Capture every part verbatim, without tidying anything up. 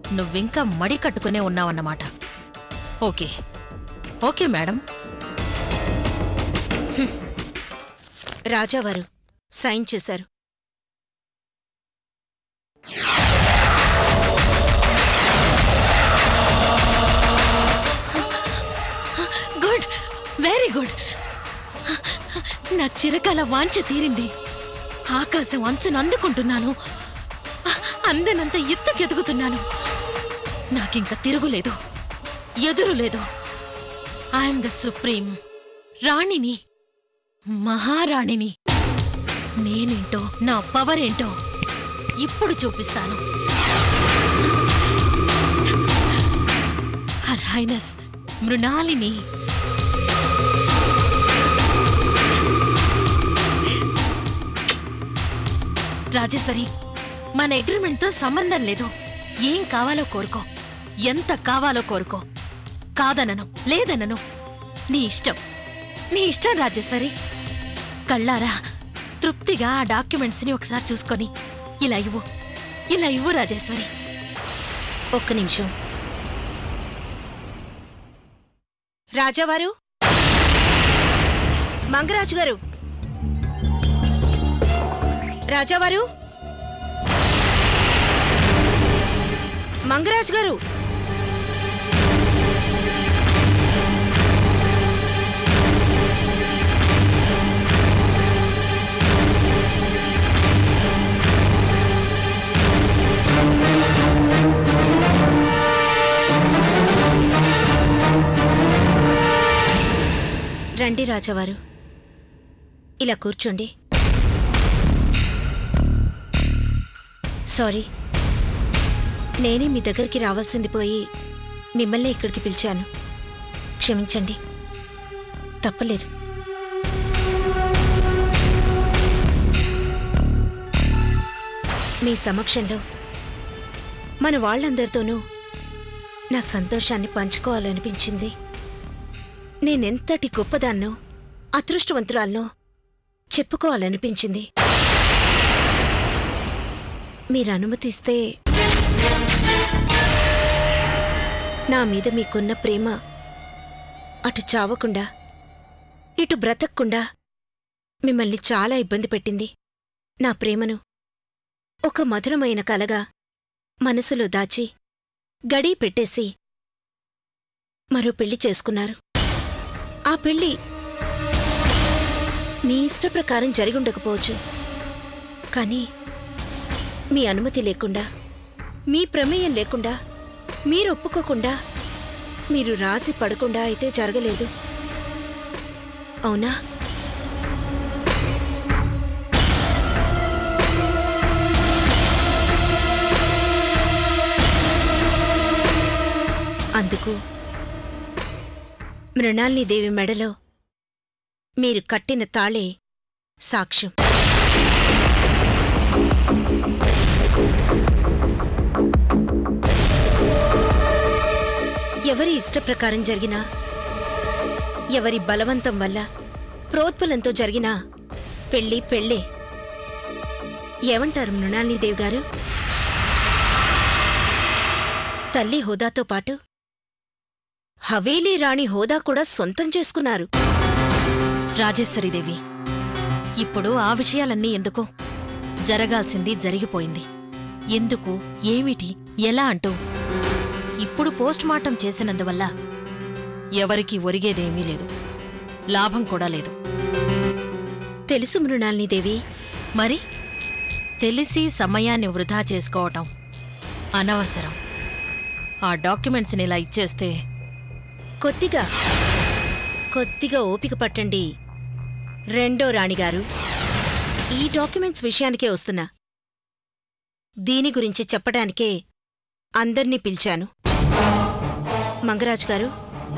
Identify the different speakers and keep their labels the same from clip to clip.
Speaker 1: నువ్వింకా మడి కట్టుకునే ఉన్నావన్నమాట. Okay okay madam.
Speaker 2: రాజావారు సైన్ చేశారు.
Speaker 1: Good, very good. నా చిరకాల వాంఛ తీరింది. ఆకాశం అంచును అందుకుంటున్నాను. అందనంత ఎత్తుకెదుగుతున్నాను. నాకింక తిరుగులేదు, ఎదురు లేదు. ఐఎమ్ ద సుప్రీం రాణిని, మహారాణిని. నేనేంటో, నా పవర్ ఏంటో ఇప్పుడు చూపిస్తాను. Her highness Mrinalini. రాజేశ్వరి, మన అగ్రిమెంట్తో సంబంధం లేదు. ఏం కావాలో కోరుకో, ఎంత కావాలో కోరుకో. కాదనను, లేదనను. నీ ఇష్టం, నీ ఇష్టం రాజేశ్వరి. కళ్ళారా తృప్తిగా ఆ డాక్యుమెంట్స్ని ఒకసారి చూసుకొని ఇలా ఇవ్వు, ఇలా ఇవ్వు రాజేశ్వరి.
Speaker 2: ఒక్క నిమిషం. రాజావారు, మంగరాజు గారు, రాజావారు, మంగరాజు గారు. రండి రాజావారు, ఇలా కూర్చోండి. సారీ, నేనే మీ దగ్గరికి రావాల్సింది పోయి మిమ్మల్ని ఇక్కడికి పిలిచాను. క్షమించండి, తప్పలేదు. మీ సమక్షంలో మన వాళ్ళందరితోనూ నా సంతోషాన్ని పంచుకోవాలనిపించింది. నేనెంతటి గొప్పదాన్నో, అదృష్టవంతురాలనో చెప్పుకోవాలనిపించింది. మీరు అనుమతిస్తే నా మీద మీకున్న ప్రేమ అటు చావకుండా ఇటు బ్రతకకుండా మిమ్మల్ని చాలా ఇబ్బంది పెట్టింది. నా ప్రేమను ఒక మధురమైన కలగా మనసులో దాచి గడీ పెట్టేసి మరో పెళ్లి చేసుకున్నారు. ఆ పెళ్లి మీ ఇష్టప్రకారం జరిగుండకపోవచ్చు, కానీ మీ అనుమతి లేకుండా, మీ ప్రమేయం లేకుండా, మీరు ఒప్పుకోకుండా, మీరు రాసి పడకుండా అయితే జరగలేదు, అవునా? అందుకు మృణాలిని దేవి మెడలో మీరు కట్టిన తాళే సాక్ష్యం. ఎవరి ఇష్టప్రకారం జరిగినా, ఎవరి బలవంతం వల్ల ప్రోత్బలంతో జరిగినా పెళ్ళి పెళ్ళే. ఏమంటారు మృణాలిని దేవి గారు? తల్లి హోదాతో పాటు హవేలీ రాణి హోదా కూడా సొంతం చేసుకున్నారు.
Speaker 1: రాజేశ్వరీదేవి, ఇప్పుడు ఆ విషయాలన్నీ ఎందుకు? జరగాల్సింది జరిగిపోయింది. ఎందుకు, ఏమిటి, ఎలా అంటూ ఇప్పుడు పోస్ట్ మార్టం చేసినందువల్ల ఎవరికీ ఒరిగేదేమీ లేదు, లాభం కూడా లేదు.
Speaker 2: తెలుసు మృణాలిని దేవి.
Speaker 1: మరి తెలిసి సమయాన్ని వృధా చేసుకోవటం అనవసరం. ఆ డాక్యుమెంట్స్ని ఇలా ఇచ్చేస్తే
Speaker 2: కొద్దిగా కొద్దిగా ఓపిక పట్టండి రెండో రాణిగారు. ఈ డాక్యుమెంట్స్ విషయానికే వస్తున్నా. దీని గురించి చెప్పడానికే అందర్నీ పిలిచాను. మంగరాజు గారు,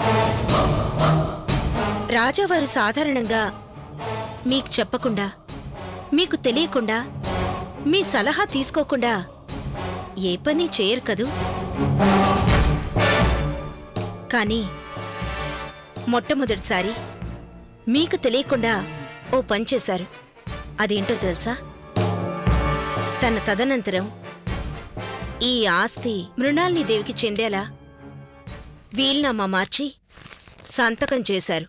Speaker 2: రాజావారు సాధారణంగా మీకు చెప్పకుండా, మీకు తెలియకుండా, మీ సలహా తీసుకోకుండా ఏ పని చేయరు కదూ. కానీ మొట్టమొదటిసారి మీకు తెలియకుండా ఓ పని చేశారు. అదేంటో తెలుసా? తన తదనంతరం ఈ ఆస్తి మృణాల్ని దేవికి చెందేలా వీల్నామా మార్చి సంతకం చేశారు.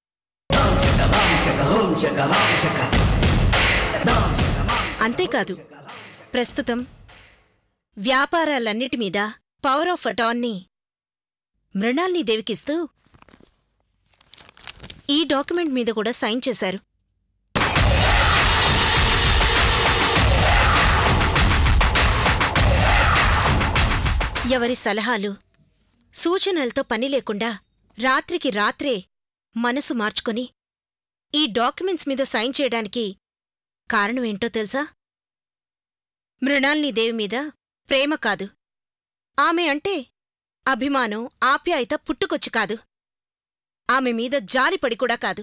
Speaker 2: అంతేకాదు, ప్రస్తుతం వ్యాపారాలన్నిటి మీద పవర్ ఆఫ్ అటార్నీ మృణాల్ని దేవికిస్తూ ఈ డాక్యుమెంట్ మీద కూడా సైన్ చేశారు. ఎవరి సలహాలు సూచనలతో పని లేకుండా రాత్రికి రాత్రే మనసు మార్చుకొని ఈ డాక్యుమెంట్స్ మీద సైన్ చేయడానికి కారణమేంటో తెలుసా? మృణాల్ని దేవి మీద ప్రేమ కాదు, ఆమె అంటే అభిమానం ఆప్యాయత పుట్టుకొచ్చి కాదు, ఆమె మీద జాలిపడి కూడా కాదు.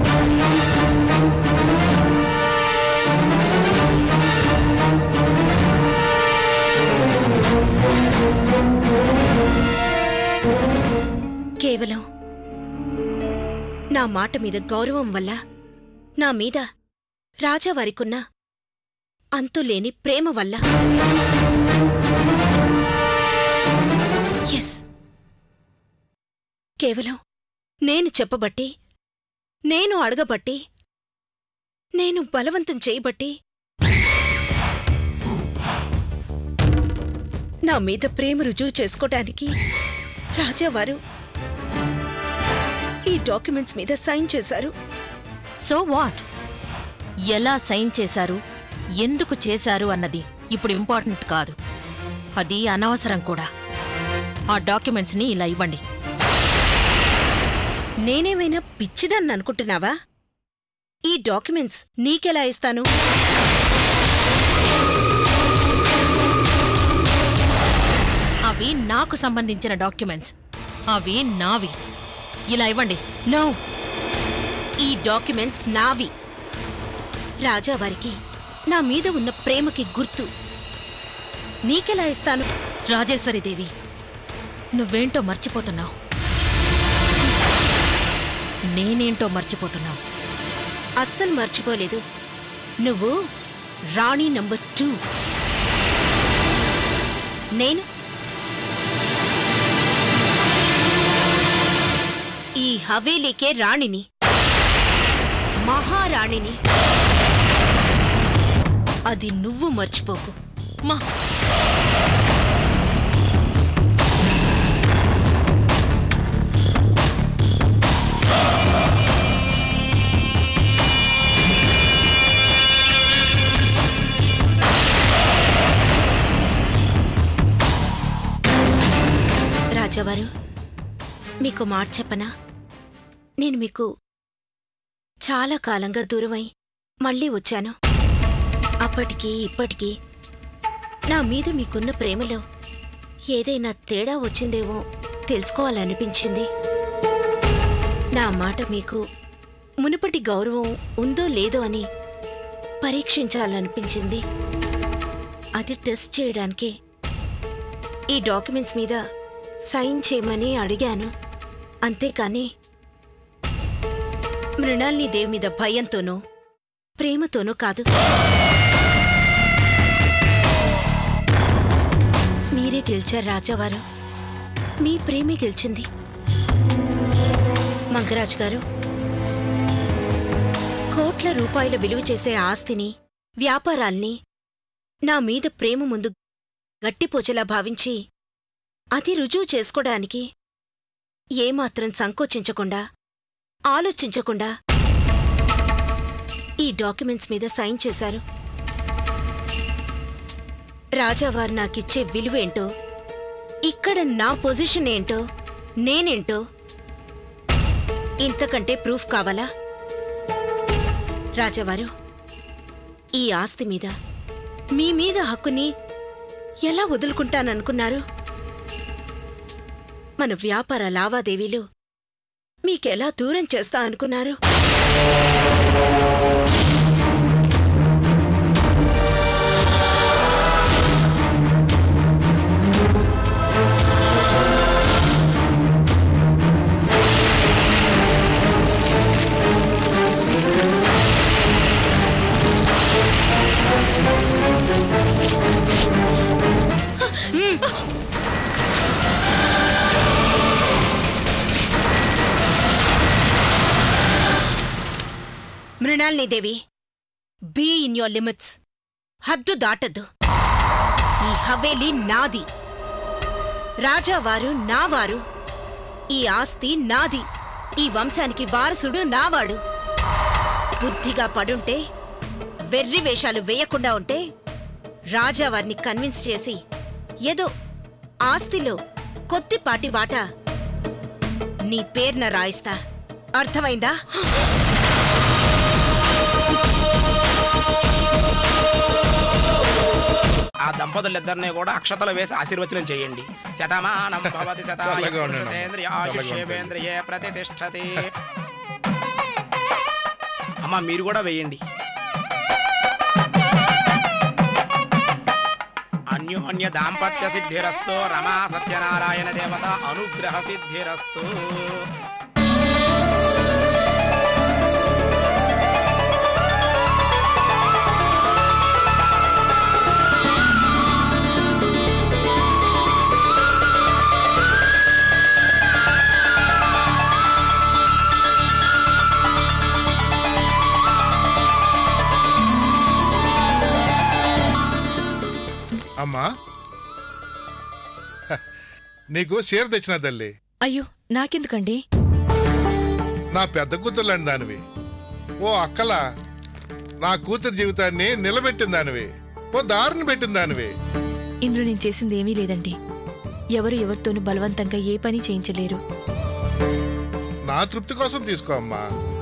Speaker 2: కేవలం నా మాట మీద గౌరవం వల్ల, నా మీద రాజావారికున్న అంతులేని ప్రేమ వల్ల. ఎస్, కేవలం నేను చెప్పబట్టి, నేను అడగబట్టి, నేను బలవంతం చేయబట్టి నా మీద ప్రేమ రుజువు చేసుకోటానికి రాజావారు ఈ డాక్యుమెంట్స్ మీద సైన్ చేశారు.
Speaker 1: So what? ఎలా సైన్ చేశారు, ఎందుకు చేశారు అన్నది ఇప్పుడు ఇంపార్టెంట్ కాదు, అది అనవసరం కూడా. ఆ డాక్యుమెంట్స్ని ఇలా ఇవ్వండి.
Speaker 2: నేనేమైనా పిచ్చిదాన్ని అనుకుంటున్నావా? ఈ డాక్యుమెంట్స్ నీకెలా ఇస్తాను?
Speaker 1: అవి నాకు సంబంధించిన డాక్యుమెంట్స్, అవి నావి. ఇలా ఇవ్వండి.
Speaker 2: నో, ఈ డాక్యుమెంట్స్ నావి. రాజావారికి నా మీద ఉన్న ప్రేమకి గుర్తు. నీకెలా ఇస్తాను?
Speaker 1: రాజేశ్వరీదేవి, నువ్వేంటో మర్చిపోతున్నావు, నేనేంటో మర్చిపోతున్నావు.
Speaker 2: అస్సలు మర్చిపోలేదు. నువ్వు రాణి నంబర్ టూ, నేను ఈ హవేలీకే రాణిని, మహారాణిని. అది నువ్వు మర్చిపోకు.
Speaker 1: మా
Speaker 2: రాజావారు, మీకు మాట చెప్పనా? నేను మీకు చాలా కాలంగా దూరమై మళ్ళీ వచ్చాను. అప్పటికీ ఇప్పటికీ నా మీద మీకున్న ప్రేమలో ఏదైనా తేడా వచ్చిందేమో తెలుసుకోవాలనిపించింది. నా మాట మీకు మునుపటి గౌరవం ఉందో లేదో అని పరీక్షించాలనిపించింది. అది టెస్ట్ చేయడానికే ఈ డాక్యుమెంట్స్ మీద సైన్ చేయమని అడిగాను. అంతేకాని మృణాల్ని దేవి మీద భయంతోనూ ప్రేమతోనూ కాదు. మీరే గెలిచారు రాజావారు, మీ ప్రేమే గెలిచింది. మంగరాజు గారు, కోట్ల రూపాయల విలువ చేసే ఆస్తిని, వ్యాపారాల్ని నా మీద ప్రేమ ముందు గట్టిపోచేలా భావించి అది రుజువు చేసుకోడానికి ఏమాత్రం సంకోచించకుండా, ఆలోచించకుండా ఈ డాక్యుమెంట్స్ మీద సైన్ చేశారు. రాజావారు నాకిచ్చే విలువేంటో, ఇక్కడ నా పొజిషన్ ఏంటో, నేనేంటో ఇంతకంటే ప్రూఫ్ కావాలా? రాజావారు, ఈ ఆస్తి మీద, మీ మీద హక్కుని ఎలా వదులుకుంటాననుకున్నారు? మన వ్యాపార లావాదేవీలు మీకెలా దూరం చేస్తా అనుకున్నారు? మృణాల్నీదేవి, బీ ఇన్ యోర్ లిమిట్స్. హద్దు దాటద్దు. ఈ హవేలీ నాది, రాజావారు నావారు, ఈ ఆస్తి నాది, ఈ వంశానికి వారసుడు నావాడు. బుద్ధిగా పడుంటే, వెర్రి వేషాలు వేయకుండా ఉంటే రాజావారిని కన్విన్స్ చేసి ఏదో ఆస్తిలో కొద్దిపాటి వాటా నీ పేర్న రాయిస్తా. అర్థమైందా?
Speaker 3: ఆ దంపతులిద్దరిని కూడా అక్షతలు వేసి ఆశీర్వచనం చేయండి. శతమానం భవతి శతాయుషేంద్రియే ప్రతిష్టతి. అమ్మా మీరు కూడా వేయండి. అన్యోన్య దాంపత్య సిద్ధిరస్తు. రమా సత్యనారాయణ దేవత అనుగ్రహ సిద్ధిరస్తు.
Speaker 4: అమ్మా నీకు చీర తెచ్చిన తల్లి.
Speaker 5: అయ్యో నాకెందుకండి?
Speaker 4: నా పెద్ద కూతురులాంటి దానివి, ఓ అక్కలా నా కూతురు జీవితాన్ని నిలబెట్టిన దానివి, ఓ దారిని పెట్టిన దానివి.
Speaker 5: ఇందులో నేను చేసింది ఏమీ లేదండి. ఎవరు ఎవరితోనూ బలవంతంగా ఏ పని చేయించలేరు.
Speaker 4: నా తృప్తి కోసం తీసుకో అమ్మా.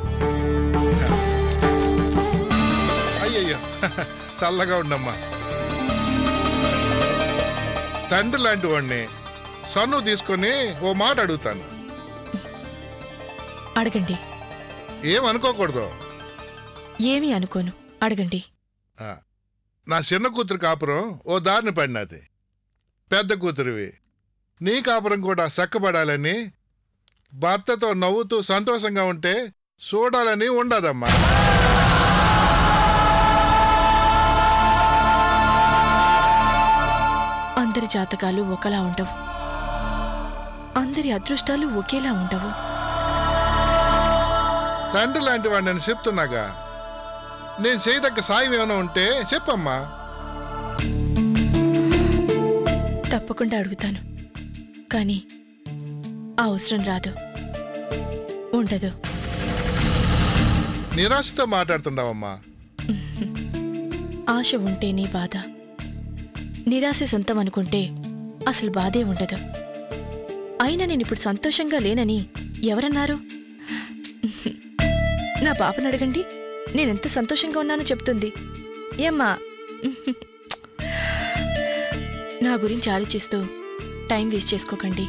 Speaker 4: అయ్యయ్యో చల్లగా ఉండమ్మా. తండ్రి లాంటి వాడిని సన్ను తీసుకొని ఓ మాట అడుగుతాను.
Speaker 5: అడగండి.
Speaker 4: ఏమనుకోకూడదు.
Speaker 5: ఏమీ అనుకోను, అడగండి.
Speaker 4: నా చిన్న కూతురు కాపురం ఓ దారిని పడినది. పెద్ద కూతురివి నీ కాపురం కూడా చక్కబడాలని, భర్తతో నవ్వుతూ సంతోషంగా ఉంటే చూడాలని ఉండదమ్మా.
Speaker 5: అందరి జాతకాలు ఒకలా ఉండవు, అందరి అదృష్టాలు ఒకేలా ఉండవు.
Speaker 4: తండ్రి లాంటి వాడు నేను చెప్తున్నాగా, నేను చేయదగ్గ సాయం ఏమైనా ఉంటే చెప్పమ్మా.
Speaker 5: తప్పకుండా అడుగుతాను, కానీ ఆ అవసరం రాదు, ఉండదు.
Speaker 4: నిరాశతో మాట్లాడుతున్నావమ్మా.
Speaker 5: ఆశ ఉంటేనే బాధ, నిరాశ సొంతం అనుకుంటే అసలు బాధే ఉండదు. అయినా నేను ఇప్పుడు సంతోషంగా లేనని ఎవరన్నారు? నా పాపను అడగండి, నేనెంత సంతోషంగా ఉన్నానో చెప్తుంది. ఏమ్మా, నా గురించి ఆలోచిస్తూ టైం వేస్ట్ చేసుకోకండి.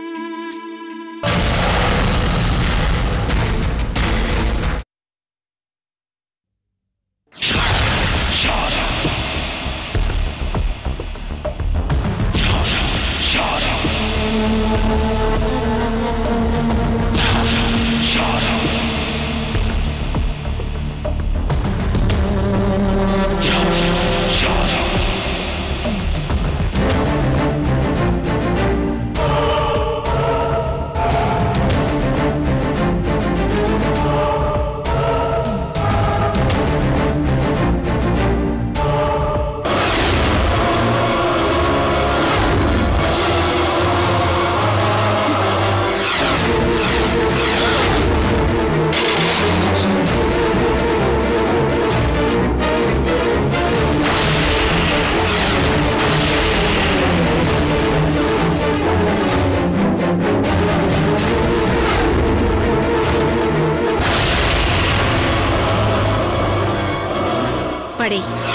Speaker 2: పడే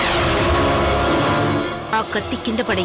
Speaker 2: ఆ కత్తి కింద పడే.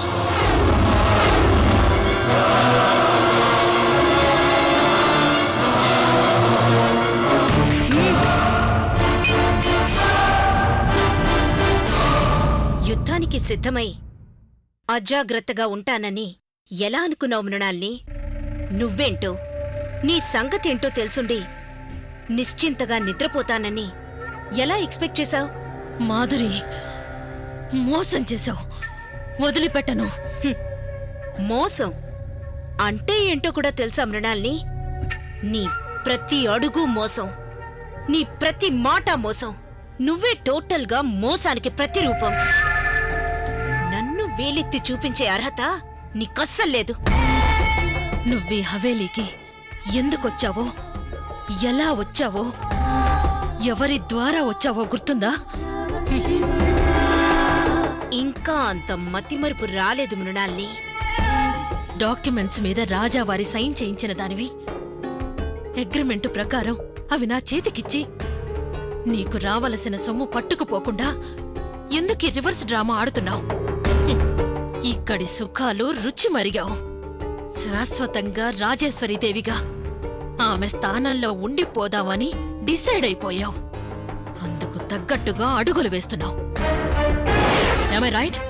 Speaker 2: యుద్ధానికి సిద్ధమై అజాగ్రత్తగా ఉంటానని ఎలా అనుకున్నావు మృణాల్ని? నువ్వేంటో నీ సంగతేంటో తెలుసుండి నిశ్చింతగా నిద్రపోతానని ఎలా ఎక్స్పెక్ట్ చేశావు?
Speaker 1: మాధురి, మోసం చేశావు, వదిలిపెట్టను.
Speaker 2: మోసం అంటే ఏంటో కూడా తెలుసా మృణాల్ని? నీ ప్రతి అడుగు మోసం, నీ ప్రతి మాట మోసం. నువ్వే టోటల్గా మోసానికి ప్రతిరూపం. నన్ను వేలెత్తి చూపించే అర్హత నీకస్సలు లేదు.
Speaker 1: నువ్వీ హవేలీకి ఎందుకొచ్చావో, ఎలా వచ్చావో, ఎవరి ద్వారా వచ్చావో గుర్తుందా?
Speaker 2: ఇంకా అంత మతిమరుపు రాలేదు మృణాల్ని.
Speaker 1: డాక్యుమెంట్స్ మీద రాజావారి సైన్ చేయించిన దానివి. అగ్రిమెంటు ప్రకారం అవి నా చేతికిచ్చి నీకు రావలసిన సొమ్ము పట్టుకుపోకుండా ఎందుకీ రివర్స్ డ్రామా ఆడుతున్నావు? ఇక్కడి సుఖాలు రుచి మరిగావు. శాశ్వతంగా రాజేశ్వరీదేవిగా ఆమె స్థానంలో ఉండిపోదామని డిసైడ్ అయిపోయావు. అందుకు తగ్గట్టుగా అడుగులు వేస్తున్నావు. Am I right?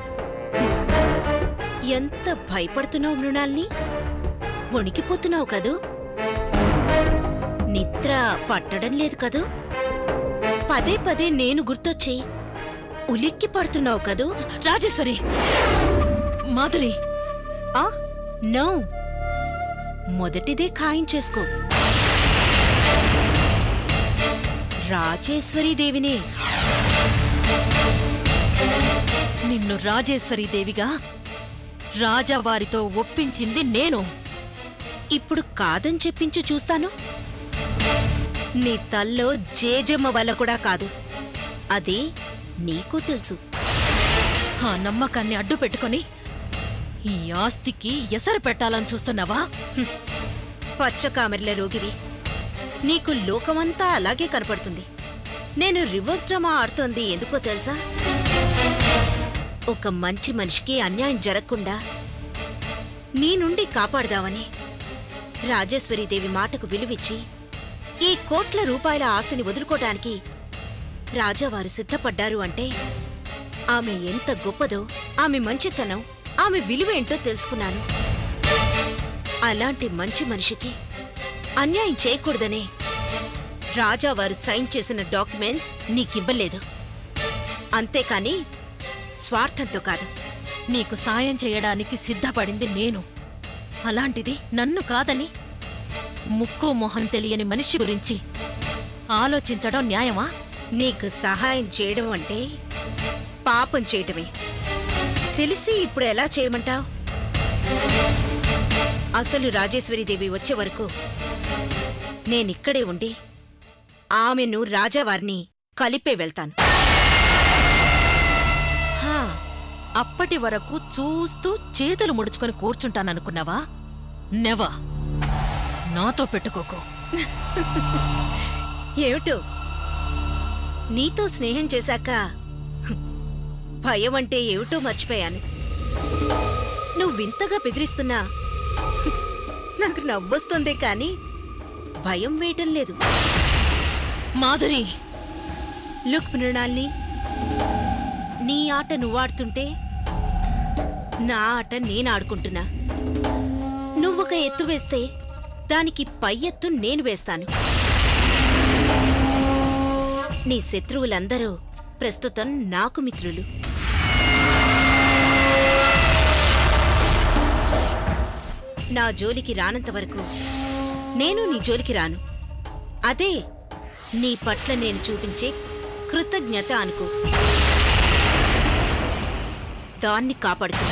Speaker 2: ఎంత భయపడుతున్నావు మృణాల్ని? వణికిపోతున్నావు కదూ? నిద్ర పట్టడం లేదు కదూ? పదే పదే నేను గుర్తొచ్చి ఉలిక్కి పడుతున్నావు కదూ?
Speaker 1: రాజేశ్వరి, మాధురి,
Speaker 2: ఆ నో, మొదటిదే ఖాయం చేసుకో. రాజేశ్వరీదేవినే.
Speaker 1: నిన్ను రాజేశ్వరీదేవిగా రాజావారితో ఒప్పించింది నేను.
Speaker 2: ఇప్పుడు కాదని చెప్పించి చూస్తాను. నీ తల్లో జేజమ్మ వల్ల కూడా కాదు. అది నీకు తెలుసు.
Speaker 1: ఆ నమ్మకాన్ని అడ్డు పెట్టుకొని ఈ ఆస్తికి ఎసరు పెట్టాలని చూస్తున్నావా?
Speaker 2: పచ్చకామెర్ల రోగివి. నీకు లోకమంతా అలాగే కనపడుతుంది. నేను రివర్స్ డ్రామా ఆడుతోంది ఎందుకో తెలుసా? ఒక మంచి మనిషికి అన్యాయం జరగకుండా నీ నుండి కాపాడదామని. రాజేశ్వరీదేవి మాటకు విలువిచ్చి ఈ కోట్ల రూపాయల ఆస్తిని వదులుకోటానికి రాజావారు సిద్ధపడ్డారు అంటే ఆమె ఎంత గొప్పదో, ఆమె మంచితనం, ఆమె విలువేంటో తెలుసుకున్నాను. అలాంటి మంచి మనిషికి అన్యాయం చేయకూడదనే రాజావారు సైన్ చేసిన డాక్యుమెంట్స్ నీకివ్వలేదు. అంతేకాని స్వార్థంతో కాదు.
Speaker 1: నీకు సాయం చేయడానికి సిద్ధపడింది నేను. అలాంటిది నన్ను కాదని ముక్కు మొహం తెలియని మనిషి గురించి ఆలోచించడం న్యాయమా?
Speaker 2: నీకు సహాయం చేయడం అంటే పాపం చేయటమే. తెలిసి ఇప్పుడు ఎలా చేయమంటావు? అసలు రాజేశ్వరీదేవి వచ్చే వరకు నేనిక్కడే ఉండి ఆమెను రాజావారిని కలిపే వెళ్తాను.
Speaker 1: హా, అప్పటి వరకు చూస్తూ చేతులు ముడుచుకొని కూర్చుంటాననుకున్నావా? నెవర్. నాతో పెట్టుకోకు.
Speaker 2: ఏమిటో నీతో స్నేహం చేశాక భయం అంటే ఏమిటో మర్చిపోయాను. నువ్వింతగా బెదిరిస్తున్నా నాకు నవ్వొస్తుందే కాని భయం వేయటం లేదు.
Speaker 1: మాధురి,
Speaker 2: లుక్ మృణాల్ని, నీ ఆట నువ్వాడుతుంటే నా ఆట నేనాడుకుంటున్నా. నువ్వొక ఎత్తు వేస్తే దానికి పై ఎత్తు నేను వేస్తాను. నీ శత్రువులందరూ ప్రస్తుతం నాకు మిత్రులు. నా జోలికి రానంత వరకు నేను నీ జోలికి రాను. అదే నీ పట్ల నేను చూపించే కృతజ్ఞత అనుకో. దాన్ని కాపాడుకో.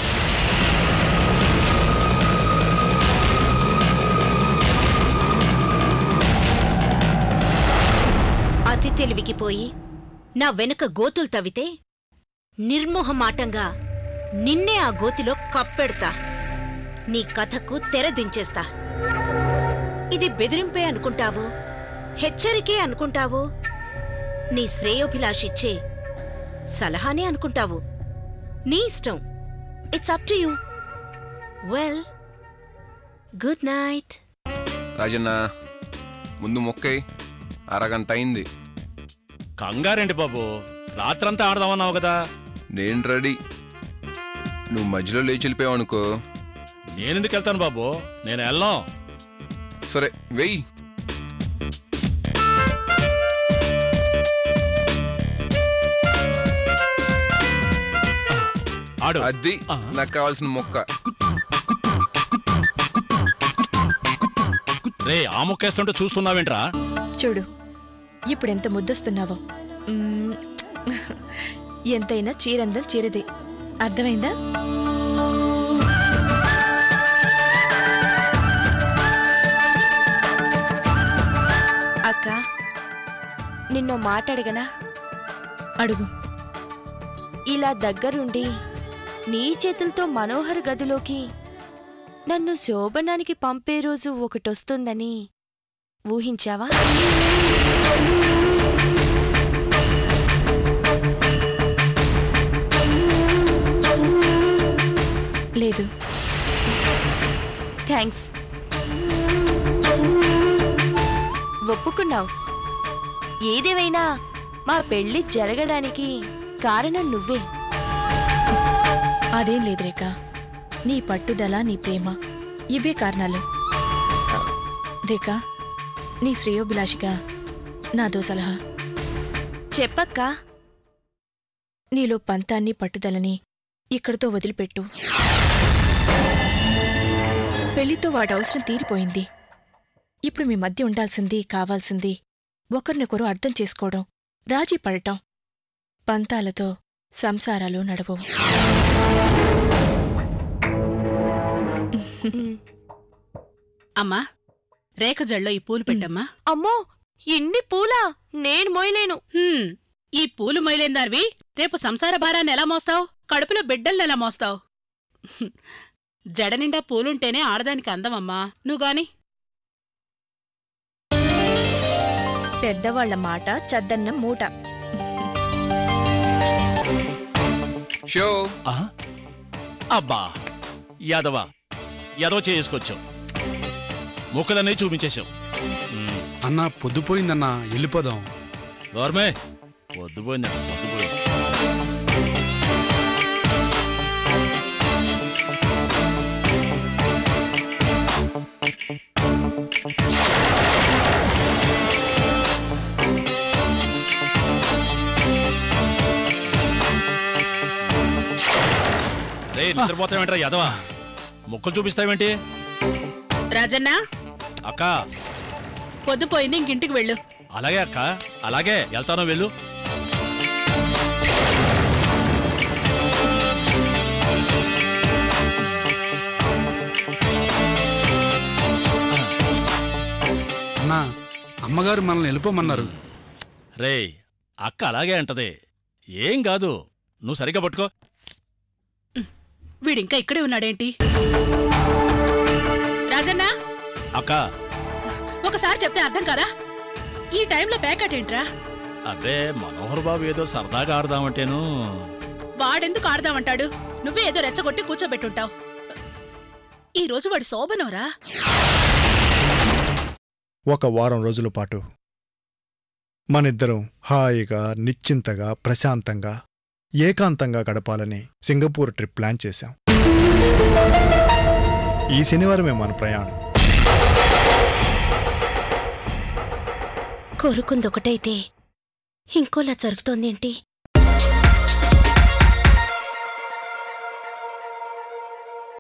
Speaker 2: అతి తెలివికి పోయి నా వెనుక గోతులు తవ్వితే నిర్మోహమాటంగా నిన్నే ఆ గోతిలో కప్పెడతా. నీ కథకు తెరదించేస్తా. ఇది బెదిరింపే అనుకుంటావో, హెచ్చరికే అనుకుంటావో, నీ శ్రేయోభిలాషిచ్చే సలహానే అనుకుంటావు. నీ ఇష్టం. It's up to you. Well, good night.
Speaker 6: Rajanna, ముందు మొక్కై. అరగంట అయింది.
Speaker 7: కంగారేంటి బాబు? రాత్రంతా ఆడదామన్నావు కదా.
Speaker 6: నేను రెడీ. నువ్వు మధ్యలో లేచి వెళ్ళిపోయావు అనుకో.
Speaker 7: నేనెందుకు వెళ్తాను బాబు? నేను వెళ్ళాం.
Speaker 6: సరే, వెయ్యి.
Speaker 7: ఆడు.
Speaker 6: అది నాకు కావాల్సిన మొక్క.
Speaker 7: రే, ఆ మొక్కేస్తుంటే చూస్తున్నావేంట్రా?
Speaker 5: చూడు, ఇప్పుడెంత ముద్దొస్తున్నావో. మ్మ్, ఎంతైనా చీరందం చీరదే, అర్థమైందా? అక్క, నిన్నో మాట అడగనా? అడుగు. ఇలా దగ్గరుండి నీ చేతులతో మనోహర్ గదిలోకి నన్ను శోభనానికి పంపే రోజు ఒకటొస్తుందని ఊహించావా? లేదు. థ్యాంక్స్, ఒప్పుకున్నావు. ఏదేమైనా మా పెళ్లి జరగడానికి కారణం నువ్వే. అదేం లేదు రేఖ, నీ పట్టుదల, నీ ప్రేమ, ఇవే కారణాలు. రేఖ, నీ శ్రేయోభిలాషిగా నాదో సలహా. చెప్పక్కా. నీలో పంతాన్ని, పట్టుదలని ఇక్కడితో వదిలిపెట్టు. పెళ్లితో వాటి అవసరం తీరిపోయింది. ఇప్పుడు మీ మధ్య ఉండాల్సింది, కావాల్సింది ఒకరినొకరు అర్థం చేసుకోవడం, రాజీ పడటం. పంతాలతో సంసారాలు నడవవు.
Speaker 1: అమ్మా, రేఖ జల్లో ఈ పూలు పెట్టమ్మా.
Speaker 5: అమ్మో, ఇన్ని పూలా? నేను మోయలేను.
Speaker 1: హ్మ్, ఈ పూలు మొయలేందార్వి రేపు సంసార భారాన్ని ఎలా మోస్తావు? కడుపులో బిడ్డల్ని ఎలా మోస్తావు? జడ నిండా పూలుంటేనే ఆడదానికి అందమమ్మా. నువ్వుగాని.
Speaker 5: పెద్దవాళ్ల మాట చద్దన్నం మూట.
Speaker 6: షో
Speaker 7: ఆ? అబ్బా, యాదవా యాదవ చేసుకొచ్చావు, ముక్కలన్నీ చూపించేశావు.
Speaker 8: అన్నా పొద్దుపోయిందన్నా, వెళ్ళిపోదాం.
Speaker 7: గవర్మే పొద్దుపోయిందా? పొద్దుపోయింది. రే, నిద్రపోతావేంట్రా యాదవా? ముక్కలు చూపిస్తావేంటి?
Speaker 1: రాజన్న,
Speaker 7: అక్క
Speaker 1: పొద్దుపోయింది, ఇంకింటికి వెళ్ళు.
Speaker 7: అలాగే అక్క, అలాగే వెళ్తానో వెళ్ళు.
Speaker 8: అన్నా, అమ్మగారు మనల్ని వెళ్ళిపోమన్నారు.
Speaker 7: రే, అక్క అలాగే అంటది, ఏం కాదు, నువ్వు సరిగ్గా పట్టుకో.
Speaker 1: వీడింకా ఇక్కడే ఉన్నాడేంటి? రాజన్న,
Speaker 7: అక్క
Speaker 1: ఒకసారి చెప్తే అర్థం కాదా? ఈ టైంలో ప్యాకెట్ ఏంట్రా?
Speaker 7: అబ్బే, మనోహర్ బాబు ఏదో సరదాగా ఆడదామంటేను.
Speaker 1: వాడెందుకు ఆడదామంటాడు? నువ్వే ఏదో రెచ్చగొట్టి కూర్చోబెట్టుంటావు. ఈ రోజు వాడి శోభనోరా.
Speaker 9: ఒక వారం రోజుల పాటు మనిద్దరం హాయిగా, నిశ్చింతగా, ప్రశాంతంగా, ఏకాంతంగా గడపాలని సింగపూర్ ట్రిప్ ప్లాన్ చేశాం. ఈ శనివారమే మన ప్రయాణం.
Speaker 2: కోరుకుందొకటైతే ఇంకోలా జరుగుతోందేంటి?